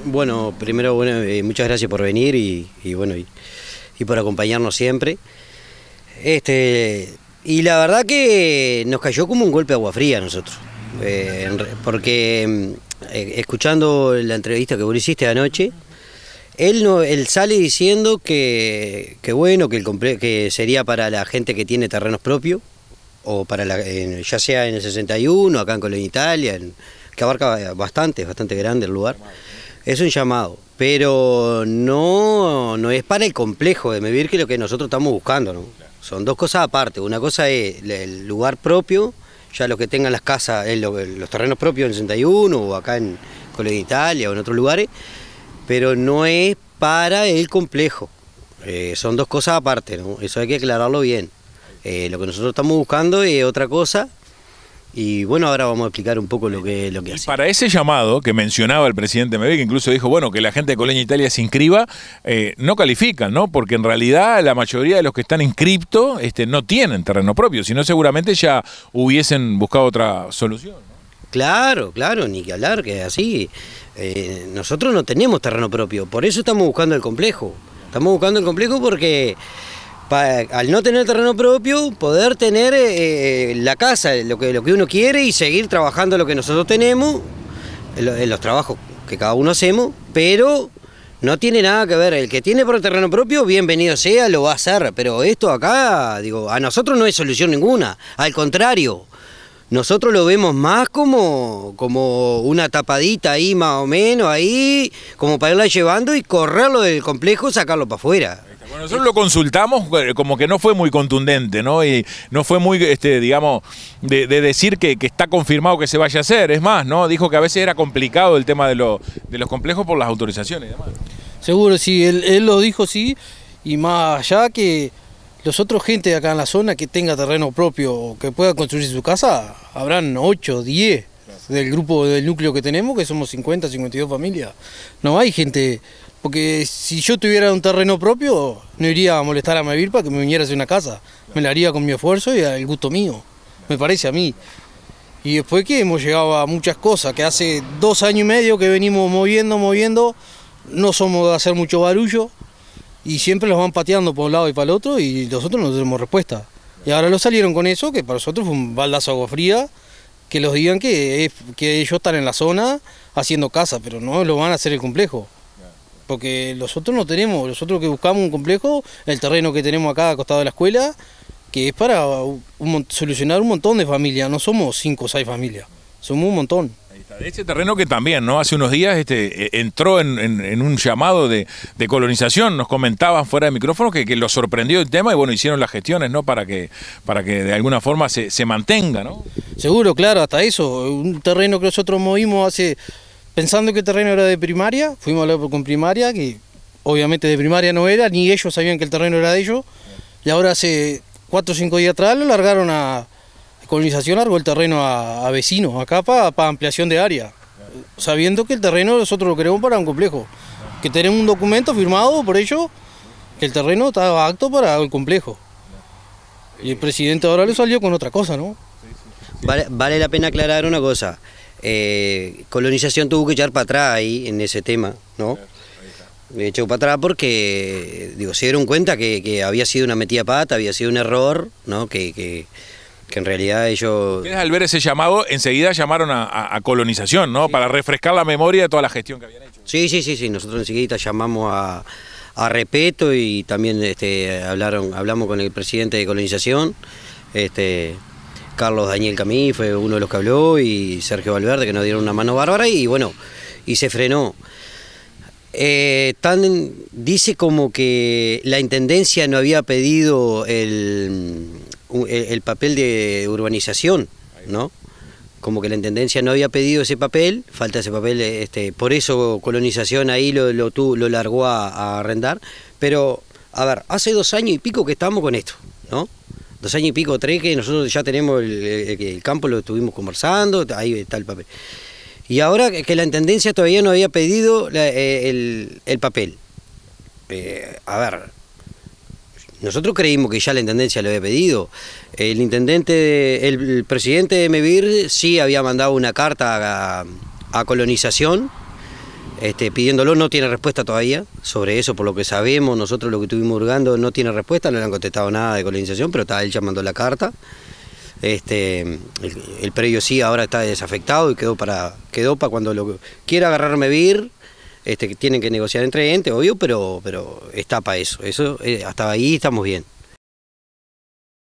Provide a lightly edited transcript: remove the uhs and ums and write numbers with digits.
Bueno, primero, muchas gracias por venir y por acompañarnos siempre. Y la verdad que nos cayó como un golpe de agua fría a nosotros, porque escuchando la entrevista que vos hiciste anoche, él sale diciendo que bueno, que sería para la gente que tiene terrenos propios, o para ya sea en el 61, acá en Colonia Italia, que abarca bastante grande el lugar. Es un llamado, pero no es para el complejo de Mevir, que es lo que nosotros estamos buscando, ¿no? Son dos cosas aparte. Una cosa es el lugar propio, ya los que tengan las casas, los terrenos propios en el 61 o acá en Colonia Italia o en otros lugares, pero no es para el complejo. Son dos cosas aparte, ¿no? Eso hay que aclararlo bien. Lo que nosotros estamos buscando es otra cosa. Y bueno, ahora vamos a explicar un poco lo que hace. Para ese llamado que mencionaba el presidente Mevir, que incluso dijo, bueno, que la gente de Colonia Italia se inscriba, no califican, ¿no? Porque en realidad la mayoría de los que están inscriptos no tienen terreno propio, sino seguramente ya hubiesen buscado otra solución, ¿no? Claro, ni que hablar, que es así. Nosotros no tenemos terreno propio, por eso estamos buscando el complejo. Estamos buscando el complejo porque al no tener terreno propio, poder tener la casa, lo que uno quiere y seguir trabajando lo que nosotros tenemos, en los trabajos que cada uno hacemos, pero no tiene nada que ver. El que tiene por el terreno propio, bienvenido sea, lo va a hacer, pero esto acá, digo, a nosotros no es solución ninguna, al contrario. Nosotros lo vemos más como una tapadita ahí, más o menos, ahí, como para irla llevando y correrlo del complejo, sacarlo para afuera. Bueno, nosotros lo consultamos, como que no fue muy contundente, ¿no? Y no fue muy, digamos, de decir que está confirmado que se vaya a hacer. Es más, ¿no? Dijo que a veces era complicado el tema de los complejos por las autorizaciones y demás. Seguro, sí, él lo dijo, sí, y más allá que los otros gente de acá en la zona que tenga terreno propio o que pueda construir su casa, habrán 8, 10 del grupo, del núcleo que tenemos, que somos 50, 52 familias. No hay gente, porque si yo tuviera un terreno propio, no iría a molestar a Mevir para que me viniera a hacer una casa. Me la haría con mi esfuerzo y al gusto mío, me parece a mí. Y después que hemos llegado a muchas cosas, que hace 2 años y medio que venimos moviendo, no somos de hacer mucho barullo, y siempre los van pateando por un lado y para el otro y nosotros no tenemos respuesta. Y ahora lo salieron con eso, que para nosotros fue un baldazo de agua fría, que los digan que ellos están en la zona haciendo casa, pero no lo van a hacer el complejo. Porque nosotros no tenemos, nosotros que buscamos un complejo, el terreno que tenemos acá al costado de la escuela, que es para solucionar un montón de familias, no somos 5 o 6 familias, somos un montón. De ese terreno que también, ¿no? Hace unos días entró en un llamado de colonización, nos comentaban fuera de micrófono que lo sorprendió el tema y bueno, hicieron las gestiones, ¿no? Para que de alguna forma se mantenga, ¿no? Seguro, claro, hasta eso, un terreno que nosotros movimos pensando que el terreno era de primaria, fuimos a hablar con primaria, que obviamente de primaria no era, ni ellos sabían que el terreno era de ellos, y ahora hace 4 o 5 días atrás lo largaron a colonización, largó el terreno a vecinos, acá para ampliación de área, sabiendo que el terreno nosotros lo queremos para un complejo, que tenemos un documento firmado por ellos, que el terreno estaba apto para el complejo. Y el presidente ahora le salió con otra cosa, ¿no? Vale la pena aclarar una cosa. Colonización tuvo que echar para atrás ahí en ese tema, ¿no? Echó para atrás porque, digo, se dieron cuenta que había sido una metida pata, había sido un error, ¿no? Que en realidad ellos... Ustedes al ver ese llamado, enseguida llamaron a colonización, ¿no? Sí. Para refrescar la memoria de toda la gestión que habían hecho. Sí, nosotros enseguida llamamos a Repeto y también hablamos con el presidente de colonización, Carlos Daniel Camí fue uno de los que habló, y Sergio Valverde, que nos dieron una mano bárbara, y bueno, y se frenó. Dice como que la intendencia no había pedido el papel de urbanización, ¿no? Como que la intendencia no había pedido ese papel, falta ese papel, por eso colonización ahí lo largó a arrendar. Pero, a ver, hace 2 años y pico que estamos con esto, ¿no? 2 años y pico, 3, que nosotros ya tenemos el campo, lo estuvimos conversando, ahí está el papel. Y ahora que la intendencia todavía no había pedido el papel. A ver, nosotros creímos que ya la intendencia lo había pedido. El presidente de Mevir sí había mandado una carta a colonización, pidiéndolo, no tiene respuesta todavía sobre eso, por lo que sabemos, nosotros lo que estuvimos hurgando no tiene respuesta, no le han contestado nada de colonización, pero él ya mandó la carta. El predio sí ahora está desafectado y quedó para cuando quiera agarrarme vir, tienen que negociar entre entes, obvio, pero está para eso, hasta ahí estamos bien.